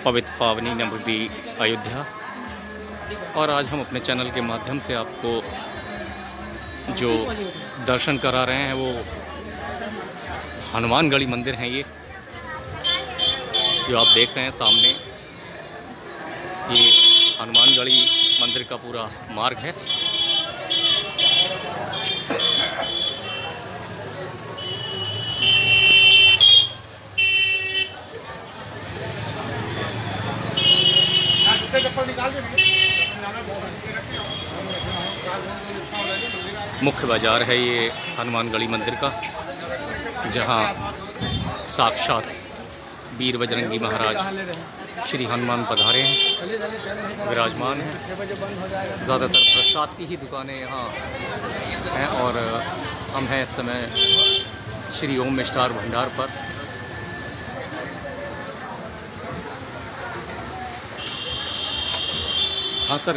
पवित्र पावनी नगरी अयोध्या। और आज हम अपने चैनल के माध्यम से आपको जो दर्शन करा रहे हैं वो हनुमानगढ़ी मंदिर है। ये जो आप देख रहे हैं सामने, ये हनुमानगढ़ी मंदिर का पूरा मार्ग है। मुख्य बाजार है ये हनुमानगढ़ी मंदिर का, जहाँ साक्षात वीर बजरंगी महाराज श्री हनुमान पधारे हैं, विराजमान हैं। ज़्यादातर प्रसाद की ही दुकानें यहाँ हैं और हम हैं इस समय श्री ओम स्टार भंडार पर। हाँ सर,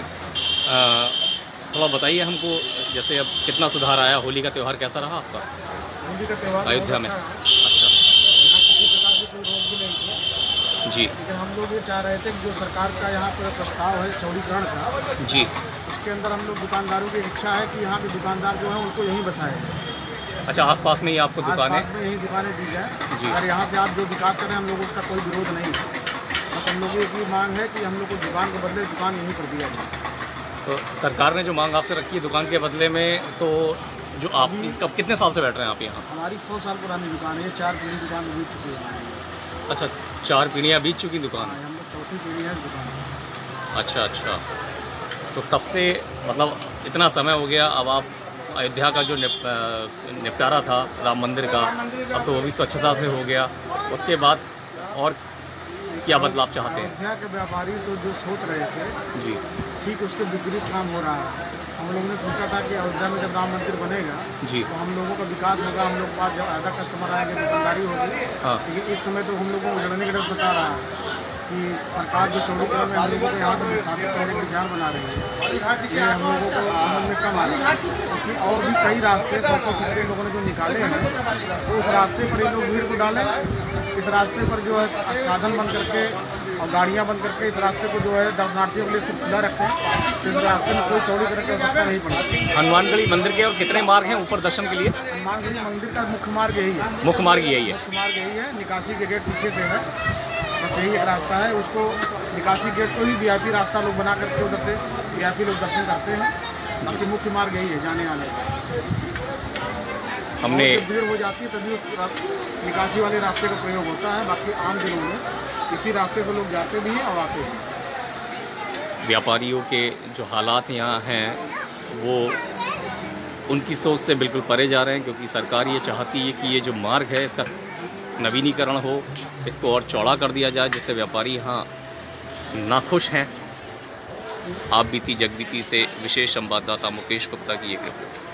थोड़ा बताइए हमको, जैसे अब कितना सुधार आया, होली का त्यौहार कैसा रहा आपका? होली का त्यौहार अयोध्या में अच्छा किसी प्रकार की कोई रोक भी नहीं थी जी। लेकिन हम लोग ये चाह रहे थे कि जो सरकार का यहाँ पर प्रस्ताव है चौड़ीकरण का जी, उसके अंदर हम लोग दुकानदारों की इच्छा है कि यहाँ के दुकानदार जो हैं उनको यहीं बसाए। अच्छा, आसपास में ही आपको दुकानें? आसपास में यहीं दुकानें दी जाए जी। और यहाँ से आप जो विकास करें हम लोग उसका कोई विरोध नहीं है। बस हम लोगों की मांग है कि हम लोग को दुकान के बदले दुकान यहीं कर दिया जाए। तो सरकार ने जो मांग आपसे रखी है दुकान के बदले में, तो जो आप कब कितने साल से बैठ रहे हैं आप यहाँ? हमारी 100 साल पुरानी दुकान है, 4 पीढ़ी दुकान बीत चुकी है। अच्छा, 4 पीढ़ियाँ बीत चुकी दुकान? हम लोग चौथी पीढ़ी है दुकान। अच्छा, तो तब से मतलब इतना समय हो गया, अब आप अयोध्या का जो निपटारा था राम मंदिर का, अब तो वो भी स्वच्छता से हो गया, उसके बाद और क्या बदलाव चाहते हैं? अयोध्या के व्यापारी तो जो सोच रहे थे जी, ठीक उसके विपरीत काम हो रहा है। हम लोगों ने सोचा था कि अयोध्या में जब राम मंदिर बनेगा जी तो हम लोगों का विकास होगा, हम लोग के पास जब ज़्यादा कस्टमर आएंगे, दुकानदारी होगी। हाँ। लेकिन इस समय तो हम लोगों को लड़ने का डर सता रहा है कि सरकार जो चौड़ीकरण में हम लोगों को यहाँ से विस्थापित करने का विचार बना रही है, ये हम लोगों को समझ में कम आ रहा है। क्योंकि और भी कई रास्ते 100 कितने लोगों ने जो निकाले हैं, तो उस रास्ते पर ये लोग भीड़ को डालें। इस रास्ते पर जो है साधन बंद करके और गाड़ियाँ बंद करके इस रास्ते को जो है दर्शनार्थियों के लिए सिर्फ खुला रखें, तो इस रास्ते में कोई चौड़ीकरण की आवश्यकता नहीं पड़ेगी। हनुमानगढ़ी मंदिर के और कितने मार्ग हैं ऊपर दर्शन के लिए? हनुमानगढ़ी मंदिर का मुख्य मार्ग यही है। मुख्य मार्ग यही है? मुख्य मार्ग यही है। निकासी के गेट पीछे से है, बस यही एक रास्ता है। उसको निकासी गेट को ही वीआईपी रास्ता लोग बना करके उधर से वीआईपी लोग दर्शन करते हैं। बाकी मुख्य मार्ग यही है जाने आने का। हमने भीड़ हो जाती है तभी उस निकासी वाले रास्ते का प्रयोग होता है। बाकी आम दिनों में इसी रास्ते से लोग जाते भी हैं और आते हैं। व्यापारियों के जो हालात यहाँ हैं वो उनकी सोच से बिल्कुल परे जा रहे हैं, क्योंकि सरकार ये चाहती है कि ये जो मार्ग है इसका नवीनीकरण हो, इसको और चौड़ा कर दिया जाए, जिससे व्यापारी यहाँ नाखुश हैं। आप बीती जगबीती से विशेष संवाददाता मुकेश गुप्ता की एक रिपोर्ट।